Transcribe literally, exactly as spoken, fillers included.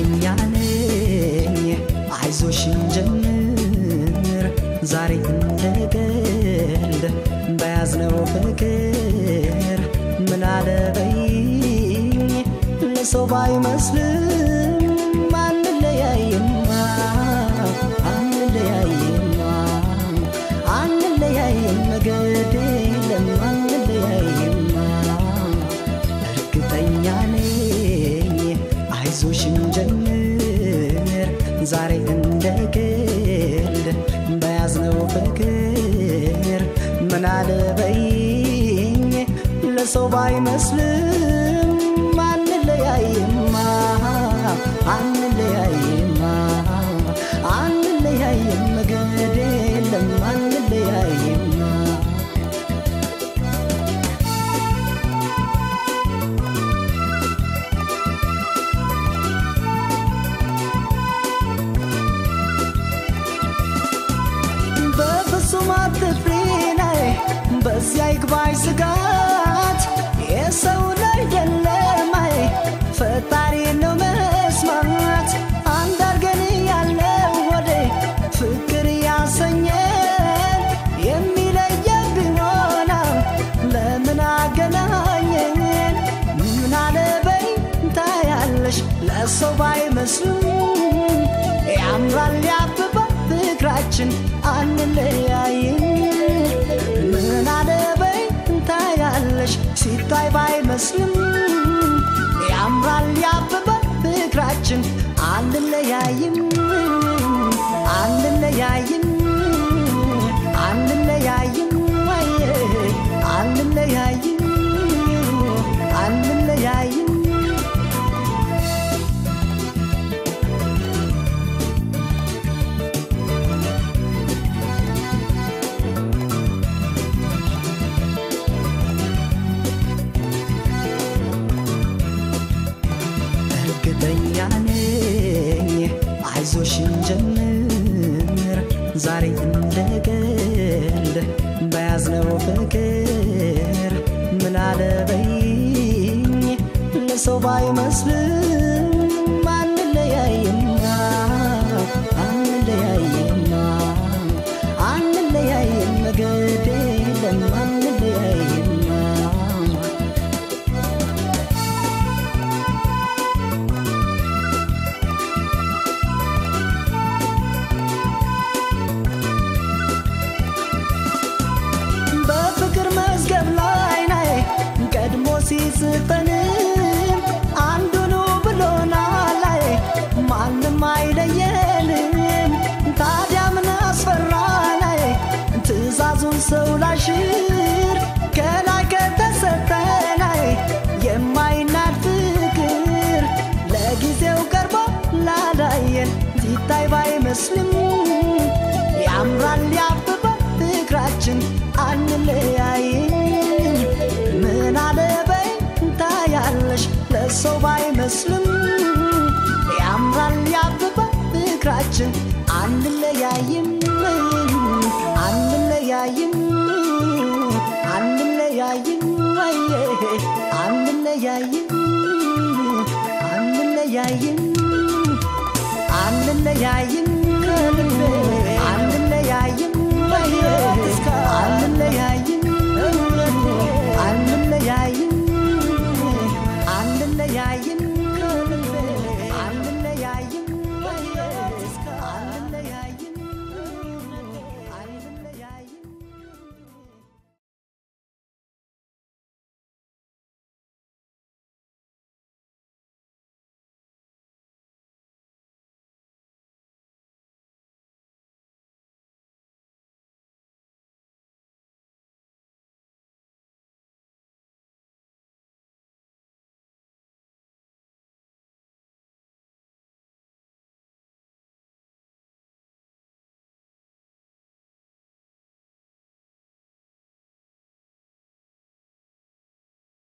እርግጠኛ ነኝ አይዞሽ እንጀምር ዛሬ እንደቀልድ በያዝነው ፍቅር ምን አለበይኝ ለሰው ባይመስልም አንለያይማ አንለያይማ አንለያይም ግድ የለም አንለያይማ እርግጠኛ ነኝ አይዞሽ እንጀምር ዛሬ እንደቀልድ በያዝነው ፍቅር ምን አለበይኝ ለሰው ባይመስልም አንለያይማ አንለያይማ አንለያይም ግድ የለም አንለያይማ በፍጹም አትፍሪናይ በዚያ ይግባይ ስጋት የሰው አይደለማይ ፈጣሪ ነው መስማት አንድ አርገን ያለው ወደ ፍቅር ያሰኘን የሚለየን ቢሆን ለምን አገናኘን ምን አለበይ ታያለሽ ለሰው ባይመስልም ያምራል ያብባል ፍቅራችን አንለያይም ምን አለበይ ታያለሽ ሲታይ ባይመስልም ያምራል ያብባል ፍቅራችን አንለያይም አንለያይም አንለያይም አንለያይም አንለያይም እርግጠኛ ነኝ አይዞሽ እንጀምር ዛሬ እንደቀልድ በያዝነው ፍቅር ምን አለበይኝ ለሰው ባይመስልም አንለያይማ አንለያይማ አንለያይም ግድ የለም አንለያይማ ቀድሞ ሲጽፈንም አንዱኑ ብሎናል ማንም አይለየንም ታዲያ ምን አስፈራናይ ትእዛዙን ሰው ላሽር ከላይ ከተሰጠናይ የማይናድ ፍቅር ለጊዜው ቀርቦ ላላየን ሲታይ ባይመስልም ያምራል ያብባል ፍቅራችን አንለያይም ምን አለበይ ታያለሽ ለሰው ባይመስልም ያምራል ያብባል ፍቅራችን አንለያይም አንለያይም አንለያይም አንለያይም አንለያይም አንለያይም አንለያይም አንለያይም አንለያይም አንለያይም